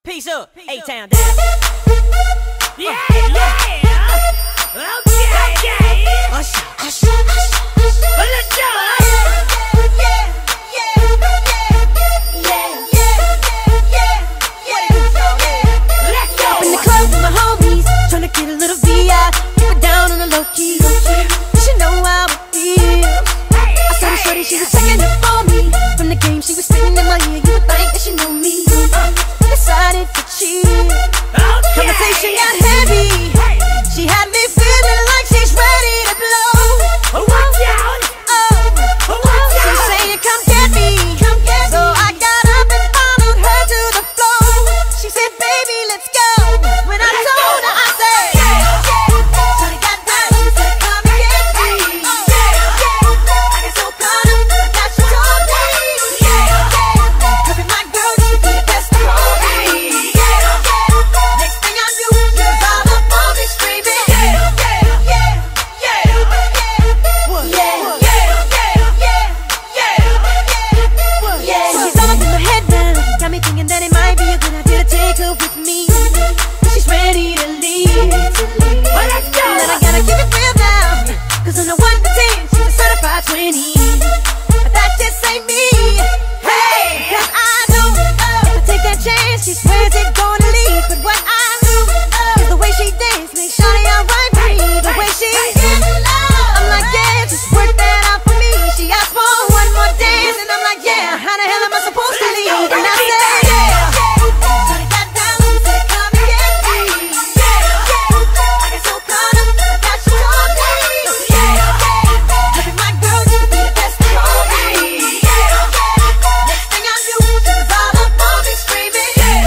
Peace up, A-Town down. Yeah, yeah. Okay. Usher, usher, usher. Let's go. Up in the club with my homies, tryna get a little VI. Keep it down on the low key. You should know how it feels. I saw the shorty, she was checking up on me. From the game, she was spitting in my ear. You would think that she know me. Decided to cheat. Conversation got heavy. She had me feeling like she's ready to blow. Watch out! She's saying, "Come get me." So I got up and followed her to the floor. She said, "Baby, let's go." When I told her, I said, "Shorty got down and said, come and get me." I got so caught up that she told me, "Could be my girl, you could be the best of all me." Next thing I knew, she was all up on me screaming, She's all up in my head now, got me thinking that it might be a good idea to take her with me. She's ready to leave. Well, let's go. Then I gotta keep it real now, cause on the 1 to 10, she's a certified 20. But that just ain't me. Hey, cause I know if I take that chance, she swears it's gonna leave. But what I know is the way she dance makes shawty alright with me. The way she is, I'm like, yeah, just work that out for me. She asked for one more dance, and I'm like, yeah, how the hell am I supposed to leave? And I said, Shorty got down and said, come and get me. I got so caught up that she told me, "Could be my girl, you could be the best of all me." Next thing I knew, she was all up on me screaming,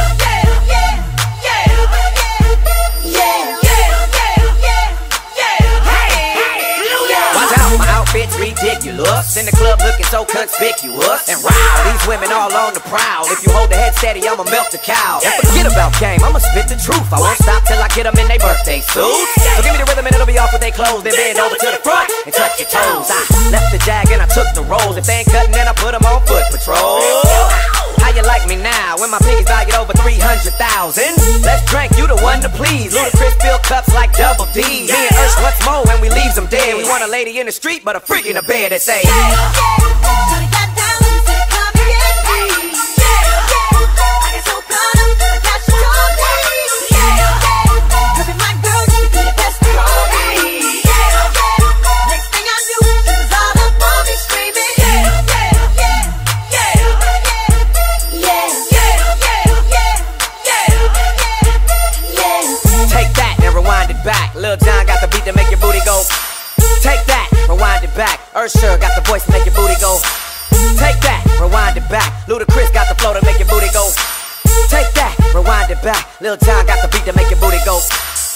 Watch out, my outfit's ridiculous. In the club looking so conspicuous. And wow, these women all on the prowl. If you hold the head steady, I'ma melt the cow. And forget about game, I'ma spit the truth. I won't stop till I get them in their birthday suits. So give me the rhythm and it'll be off with their clothes. Then bend over to the front and touch your toes. I left the jag and I took the rolls. If they ain't cutting, then I put them on foot patrol. How you like me now when my pinky's valued over 300,000? Let's drink, you the one to please. Ludacris fill cups like double D. Me and Ursh once more when we leaves them dead. We want a lady in the street but a freak in the bed that say, Shorty got down and said, come and get me. I got so caught up that she told me, "Could be my girl, you could be the best of all me." Next thing I knew, she was all up on me screaming, take that and rewind it back. Lil Jon got the beat to make your booty go. Take that, rewind it back. Ursher got the voice to make your booty go. Take that, rewind it back. Ludacris got the flow to make your booty go. Take that, rewind it back. Lil Jon got the beat to make your booty go.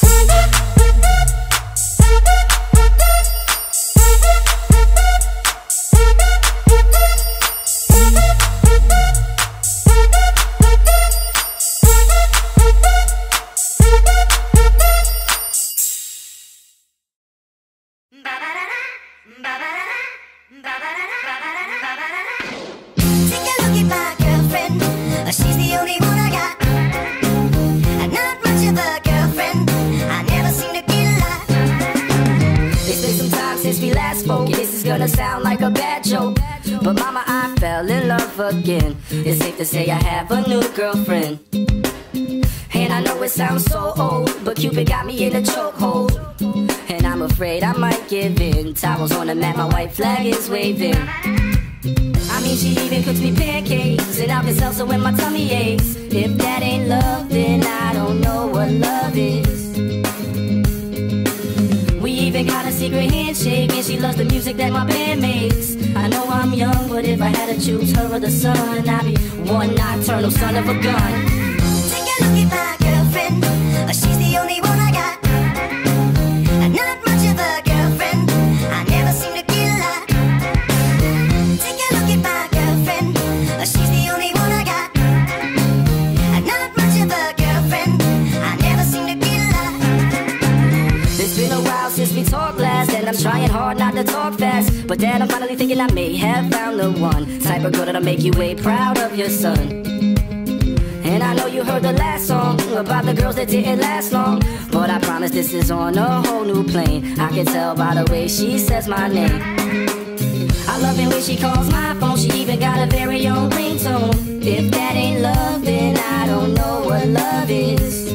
Take a look at my girlfriend. She's the only one I got. Not much of a girlfriend. I never seem to get a lot. It's been some time since we last spoke, and this is gonna sound like a bad joke, but mama, I fell in love again. It's safe to say I have a new girlfriend. And I know it sounds so old, but Cupid got me in a chokehold. And I'm afraid I might give in. Towels on the mat, my white flag is waving. I mean, she even cooks me pancakes and alka seltzer when my tummy aches. If that ain't love, then I don't know what love is. We even got a secret handshake, and she loves the music that my band makes. I know I'm young, but if I had to choose her or the sun, I'd be one nocturnal son of a gun. Take a look at my girlfriend. She's the only one I got. Not much of a girlfriend. I never seem to get a lot. Take a look at my girlfriend. She's the only one I got. Not much of a girlfriend. I never seem to get a lot. It's been a while since we talked last, and I'm trying hard not to talk fast. But then I'm finally thinking I may have found the one type of girl that'll make you way proud of your son. And I know you heard the last song about the girls that didn't last long, but I promise this is on a whole new plane. I can tell by the way she says my name. I love it when she calls my phone. She even got a very own ringtone. If that ain't love, then I don't know what love is.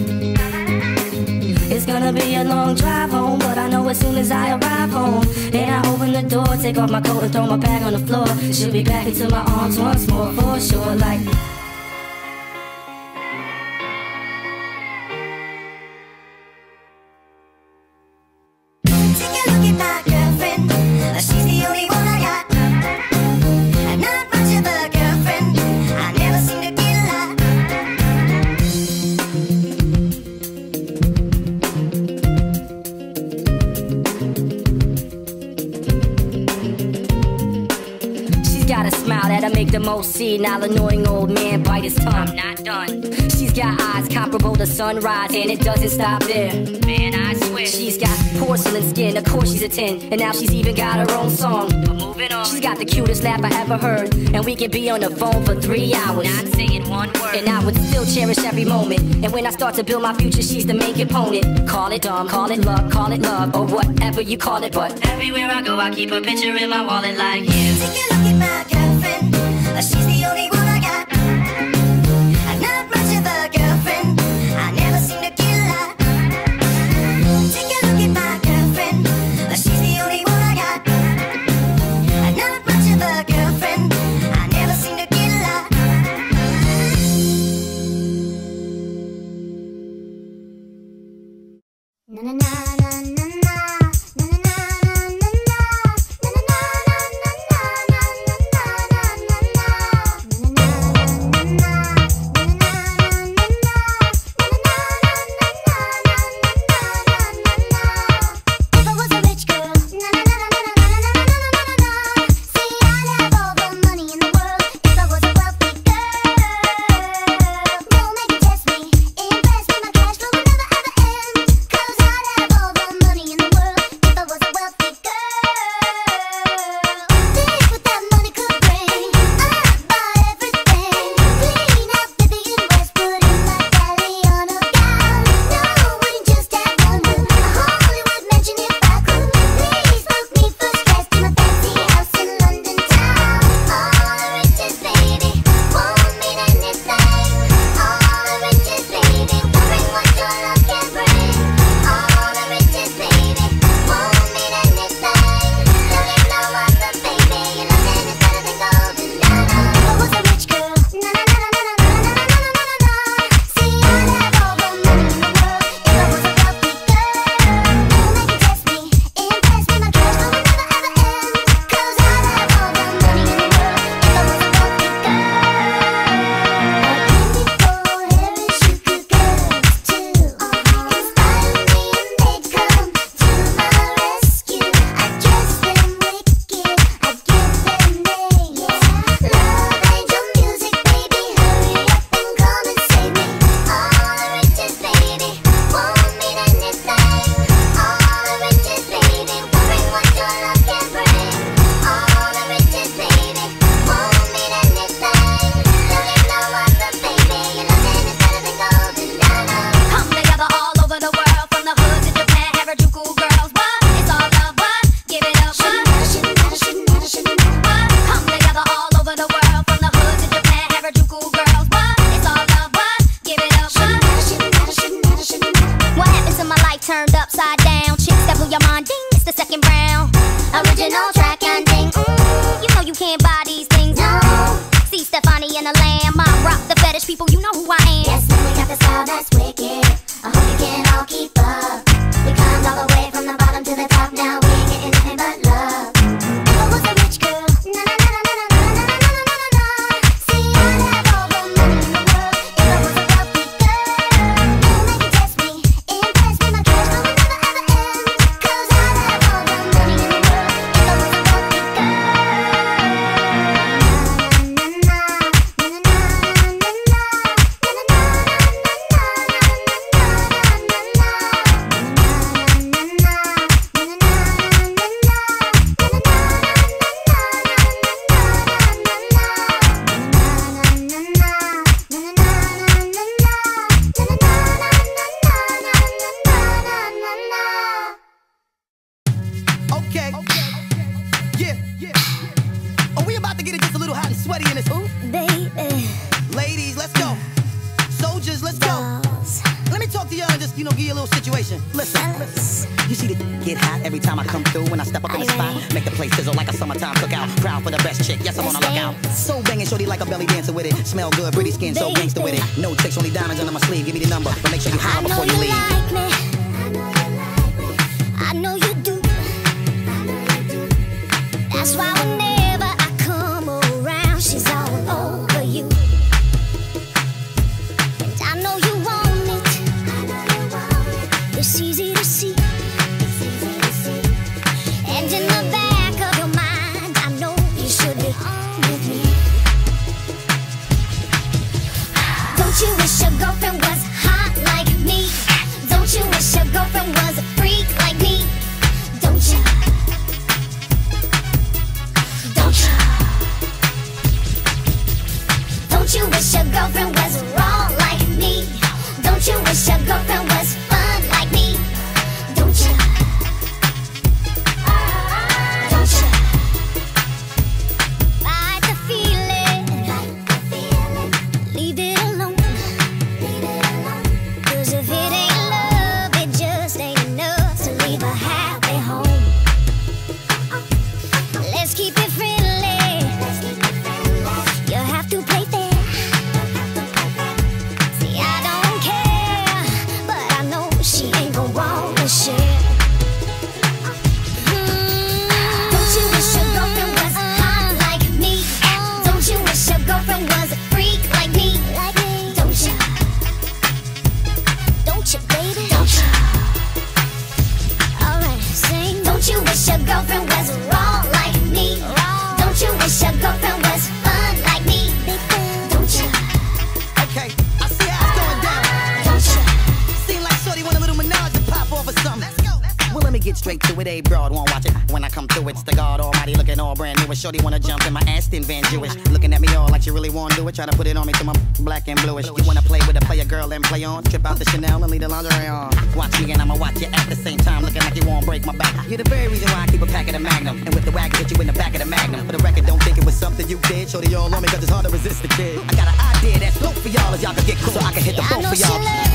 It's gonna be a long drive home, but I know as soon as I arrive home, and I open the door, take off my coat and throw my bag on the floor, she'll be back into my arms once more, for sure. Like, take a look at my girlfriend. She's the only one I got. Not much of a girlfriend. I never seem to get a lot. she's got a smile that'll make the most senile annoying old man bite his tongue. I'm not done. She's got eyes comparable to sunrise, and it doesn't stop there. Man, I swear. She's got porcelain skin, of course she's a 10, and now she's even got her own song. But moving on. She's got the cutest laugh I ever heard, and we can be on the phone for 3 hours, not saying one word, and I would still cherish every moment. And when I start to build my future, she's the main component. Call it dumb, call it luck, call it love, or whatever you call it, but everywhere I go I keep a picture in my wallet like you. Take a look at my girlfriend. She's the only one I got. Not much of a girlfriend. I never seem to get a lot. Take a look at my girlfriend. She's the only one I got. Not much of a girlfriend. I never seem to get a lot. Na na na na na na. Na na na na na na. Na na na na na na. to y'all and just, give you a little situation. Listen, you see the get hot every time I come through. When I step up in the spot, make the place sizzle like a summertime cookout. Proud for the best chick, yes, I'm on the lookout. So banging, shorty like a belly dancer with it. Smell good, pretty skin, so gangster with it. No tricks, only diamonds under my sleeve. Give me the number, but make sure you holler before you leave. I know you do. That's why whenever I come around, she's all over you. And I know you want it. It's easy to see. And in the back of your mind, I know you should be with me. Don't you wish your girlfriend was hot like me? Don't you wish your girlfriend was a freak like me? Don't you? Don't you? Don't you wish your girlfriend was raw like me? Don't you wish your girlfriend was fun like me? Don't you? Don't you? Fight the feeling. Leave it alone. 'Cause if it ain't love, it just ain't enough to leave a happy home. Let's keep it friendly. You have to play fair. See, I don't care, but I know she ain't gon' wanna share. Don't you wish your girlfriend was hot like me? Don't you wish your girlfriend was a freak like me? Don't you? Don't you, baby? Don't you? Alright, sing. Don't you wish your girlfriend was raw like me? Don't you wish your girlfriend was fun like me? Don't you? Okay, I see how it's going down. Don't you? Seem like shorty want a little menage to pop off or something. Let's go. Well, let me get straight to it. A broad won't watch it. When I come through, it's the God Almighty looking all brand new. Shorty wanna jump in my Aston Van Jewish. Looking at me all like she really wanna do it. Try to put it on me till I'm black and bluish. You wanna play with a player girl and play on? Trip out the Chanel and leave the lingerie on. Watch me and I'ma watch you at the same time. Looking like you won't break my back. You're the very reason why I keep a pack of the Magnum. And with the wagon, hit you in the back of the Magnum. For the record, don't think it was something you did. Shorty all on me 'cause it's hard to resist the kid. I got an idea that's dope for y'all as y'all can get cool. So I can hit the I boat know for she y'all. loves